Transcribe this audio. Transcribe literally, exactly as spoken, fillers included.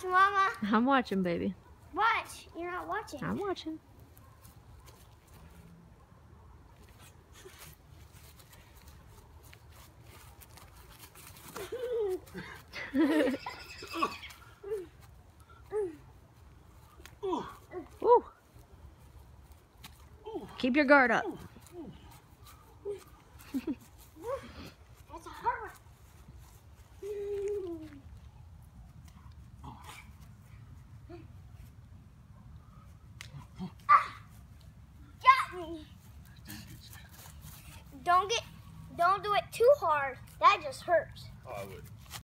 Watch, Mama. I'm watching, baby. Watch. You're not watching. I'm watching. Ooh. Keep your guard up. That's a hard one. Ah, got me. Don't get, don't do it too hard. That just hurts. Oh, I would.